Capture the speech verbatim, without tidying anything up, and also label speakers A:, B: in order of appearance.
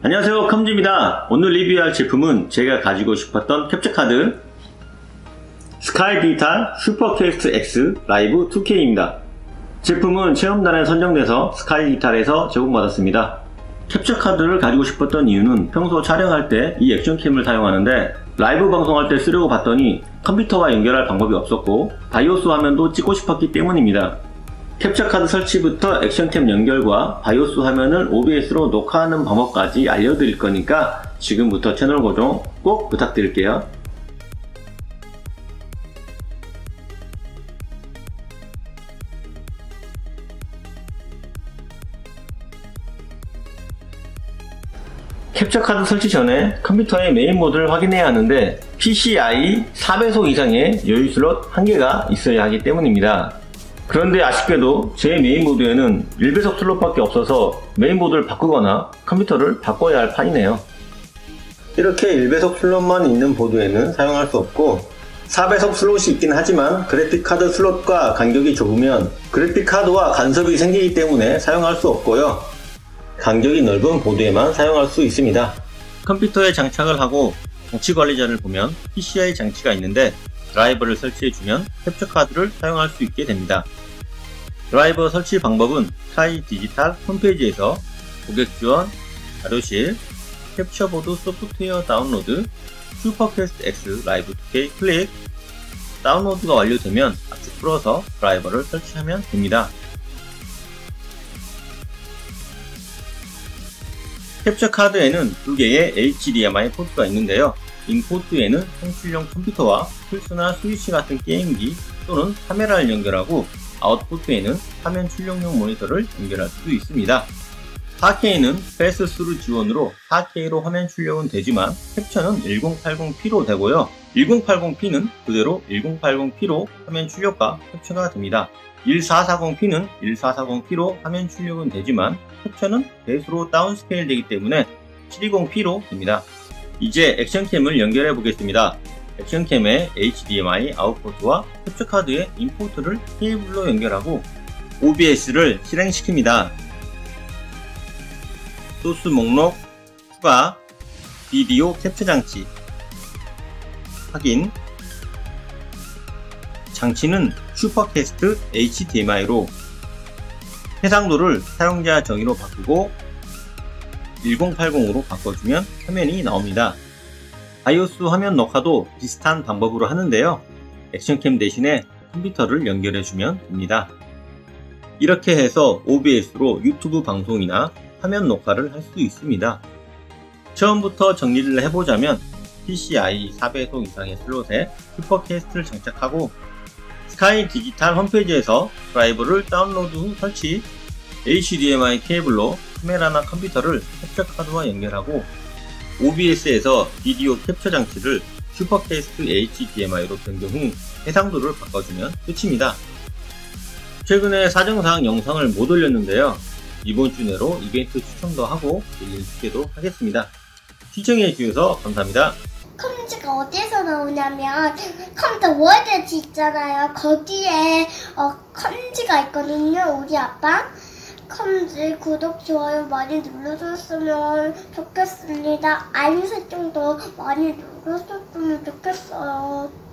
A: 안녕하세요, 컴즈입니다. 오늘 리뷰할 제품은 제가 가지고 싶었던 캡처카드 스카이 디지털 슈퍼캐스트 X 라이브 투 케이입니다. 제품은 체험단에 선정돼서 스카이 디지털에서 제공받았습니다. 캡처카드를 가지고 싶었던 이유는 평소 촬영할 때 이 액션캠을 사용하는데 라이브 방송할 때 쓰려고 봤더니 컴퓨터와 연결할 방법이 없었고 바이오스 화면도 찍고 싶었기 때문입니다. 캡처카드 설치부터 액션캠 연결과 바이오스 화면을 오비에스로 녹화하는 방법까지 알려드릴 거니까 지금부터 채널 고정 꼭 부탁드릴게요. 캡처카드 설치 전에 컴퓨터의 메인 모드를 확인해야 하는데 피시아이 사 배속 이상의 여유 슬롯 한 개가 있어야 하기 때문입니다. 그런데 아쉽게도 제 메인 모드에는 일 배속 슬롯밖에 없어서 메인 모드를 바꾸거나 컴퓨터를 바꿔야 할 판이네요. 이렇게 일 배속 슬롯만 있는 보드에는 사용할 수 없고 사 배속 슬롯이 있긴 하지만 그래픽카드 슬롯과 간격이 좁으면 그래픽카드와 간섭이 생기기 때문에 사용할 수 없고요. 간격이 넓은 보드에만 사용할 수 있습니다. 컴퓨터에 장착을 하고 장치관리자를 보면 피시아이 장치가 있는데 드라이버를 설치해주면 캡처카드를 사용할 수 있게 됩니다. 드라이버 설치 방법은 스카이 디지털 홈페이지에서 고객 지원, 자료실, 캡처보드 소프트웨어 다운로드, 슈퍼캐스트 X 라이브 투 케이 클릭, 다운로드가 완료되면 압축 풀어서 드라이버를 설치하면 됩니다. 캡처카드에는 두 개의 에이치디엠아이 포트가 있는데요. 인포트에는 송출용 컴퓨터와 플스나 스위치 같은 게임기 또는 카메라를 연결하고 아웃포트에는 화면 출력용 모니터를 연결할 수 있습니다. 사 케이는 패스스루 지원으로 사 케이로 화면 출력은 되지만 캡처는 천팔십 피로 되고요. 천팔십 피는 그대로 천팔십 피로 화면 출력과 캡처가 됩니다. 천사백사십 피는 천사백사십 피로 화면 출력은 되지만 캡처는 배수로 다운스케일 되기 때문에 칠백이십 피로 됩니다. 이제 액션캠을 연결해 보겠습니다. 액션캠의 에이치디엠아이 아웃포트와 캡처카드의 인포트를 케이블로 연결하고 오비에스를 실행시킵니다. 소스 목록 추가, 비디오 캡처 장치 확인. 장치는 슈퍼캐스트 에이치디엠아이로 해상도를 사용자 정의로 바꾸고 천팔십으로 바꿔주면 화면이 나옵니다. 바이오스 화면 녹화도 비슷한 방법으로 하는데요. 액션캠 대신에 컴퓨터를 연결해주면 됩니다. 이렇게 해서 오비에스로 유튜브 방송이나 화면 녹화를 할 수 있습니다. 처음부터 정리를 해보자면 피시아이 사 배속 이상의 슬롯에 슈퍼캐스트를 장착하고 스카이 디지털 홈페이지에서 드라이버를 다운로드 후 설치, 에이치디엠아이 케이블로 카메라나 컴퓨터를 캡처카드와 연결하고 오비에스에서 비디오 캡처 장치를 슈퍼캐스트 에이치디엠아이로 변경 후 해상도를 바꿔주면 끝입니다. 최근에 사정상 영상을 못 올렸는데요. 이번 주 내로 이벤트 추첨도 하고 올리기도 하겠습니다. 시청해주셔서 감사합니다.
B: 컴즈가 어디에서 나오냐면 컴퓨터 월드 있잖아요. 거기에 어, 컴즈가 있거든요. 우리 아빠 컴즈 구독, 좋아요 많이 눌러줬으면 좋겠습니다. 알림 설정도 많이 눌러줬으면 좋겠어요.